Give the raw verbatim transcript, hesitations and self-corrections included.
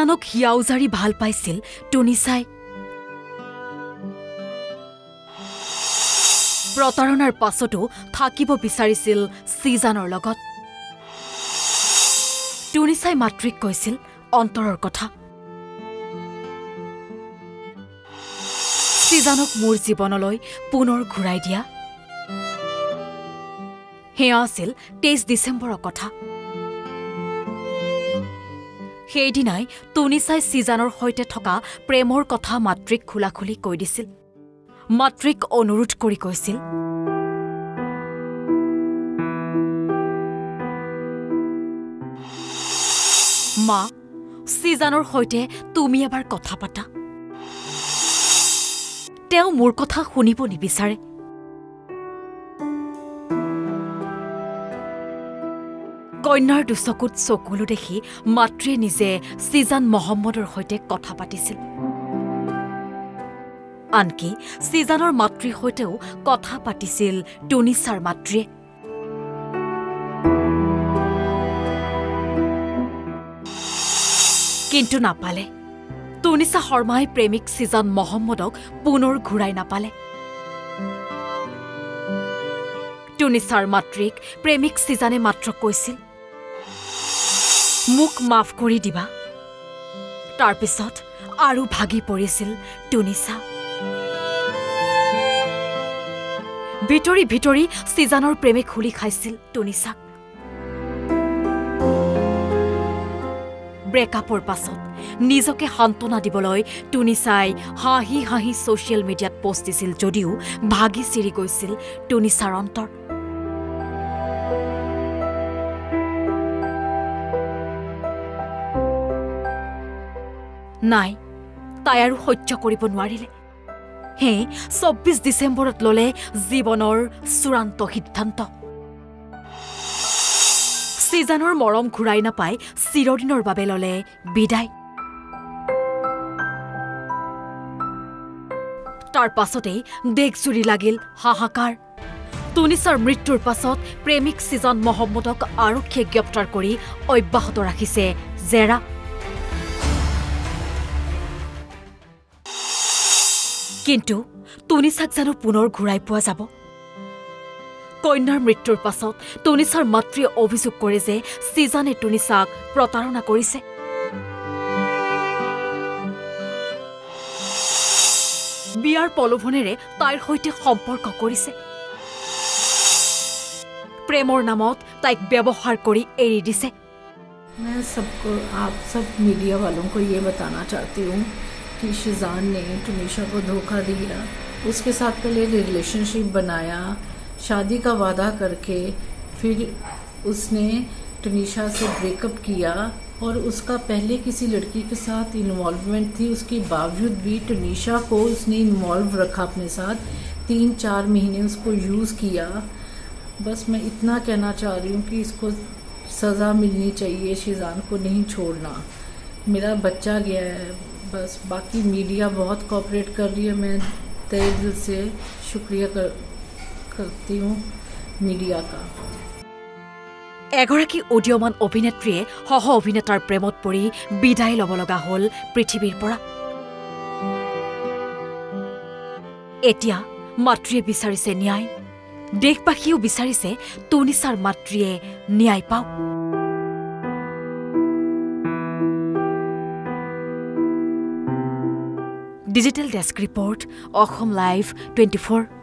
সিজানক হিয়াউজাৰি ভাল পাইছিল টুনিচাই। প্ৰতাৰণাৰ পাছতো থাকিব বিচাৰিছিল সিজানৰ লগত। টুনিচাই মাতৃক কৈছিল অন্তৰৰ কথা। সিজানক মোৰ জীৱনলৈ পুনৰ ঘূৰাই দিয়া। সেয়া আছিল তেইছ ডিচেম্বৰৰ কথা। সেইদিনাই টুনিচাই সিজানৰ সৈতে থকা প্ৰেমৰ কথা মাতৃক খোলাখুলি কৈ দিছিল। মাতৃক অনুৰোধ কৰি কৈছিল, মা, সিজানৰ সৈতে তুমি এবাৰ কথা পাতা। তেওঁ মোৰ কথা শুনিব নিবিচাৰে। কন্যাৰ দুচকুত চকুলো দেখি মাতৃয়ে নিজে সিজান মহম্মদৰ সৈতে কথা পাতিছিল। আনকি সিজানৰ মাতৃৰ সৈতেও কথা পাতিছিল টুনিচাৰ মাতৃয়ে। কিন্তু নাপালে। টুনিচা শৰ্মাই প্ৰেমিক সিজান মহম্মদক পুনৰ ঘূৰাই নাপালে। টুনিচাৰ মাতৃক প্ৰেমিক সিজানে মাত্ৰ কৈছিল, মোক মাফ কৰি দিবা। তাৰ পিছত আৰু ভাগি পৰিছিল টুনিচা। ভিতৰি ভিতৰি সিজানৰ প্ৰেমে খুলি খাইছিল টুনিচাক। ব্ৰেকআপৰ পাছত নিজকে সান্তনা দিবলৈ টুনিচাই হাঁহি হাঁহি ছচিয়েল মিডিয়াত পোষ্ট দিছিল যদিও ভাগি চিৰি গৈছিল টুনিচাৰ অন্তৰ। নাই, তাই আৰু সহ্য কৰিব নোৱাৰিলে। হে চৌব্বিছ ডিচেম্বৰত ললে জীৱনৰ চূড়ান্ত সিদ্ধান্ত। সিজানৰ মৰম ঘূৰাই নাপাই চিৰদিনৰ বাবে ললে বিদায়। তাৰ পাছতেই দেশজুৰি লাগিল হাহাকাৰ। টুনিচাৰ মৃত্যুৰ পাছত প্ৰেমিক সিজান মহম্মদক আৰক্ষীয়ে গ্ৰেপ্তাৰ কৰি অব্যাহত ৰাখিছে জেৰা। কিন্তু টুনিচাক জানো পুনৰ ঘূৰাই পোৱা যাব? কন্যাৰ মৃত্যুৰ পাছত টুনিচাৰ মাতৃয়ে অভিযোগ কৰে যে সিজানে টুনিচাক প্ৰতাৰণা কৰিছে। বিয়াৰ প্ৰলোভনেৰে তাইৰ সৈতে সম্পৰ্ক কৰিছে। প্ৰেমৰ নামত তাইক ব্যৱহাৰ কৰি এৰি দিছে। मैं सबको आप सब मीडिया वालों को ये बताना चाहती हूँ कि शिजान ने टुनिशा को धोखा दिया। उसके साथ पहले रिलेशनशिप बनाया, शादी का वादा करके फिर उसने टुनिशा से ब्रेकअप किया और उसका पहले किसी लड़की के साथ इन्वॉल्वमेंट थी। उसके बावजूद भी टुनिशा को उसने इन्वॉल्व रखा अपने साथ। तीन चार महीने उसको यूज़ किया। बस मैं इतना कहना चाह रही हूँ कि इसको सज़ा मिलनी चाहिए, शिजान को नहीं छोड़ना। मेरा बच्चा गया है, बस बाकी मीडिया बहुत कोऑपरेट कर रही है। मैं तहे दिल से शुक्रिया कर करती हूँ मीडिया का। এগৰাকী উদীয়মান অভিনেত্ৰীয়ে সহ অভিনেতাৰ প্ৰেমত পৰি বিদায় ল'ব লগা হ'ল পৃথিৱীৰ পৰা। এতিয়া মাতৃয়ে বিচাৰিছে ন্যায়। দেশবাসীয়েও বিচাৰিছে টুনিচাৰ মাতৃয়ে ন্যায় পাওক। Digital desk report, Asom live twenty four.